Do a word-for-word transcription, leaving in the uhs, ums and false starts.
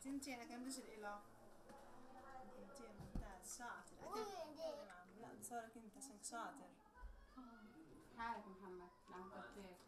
انتي انا كان بديش الإله انتي ممتاز شاطر أكيد. لا بصورك انت عشان شاطر. حالك محمد لو كنت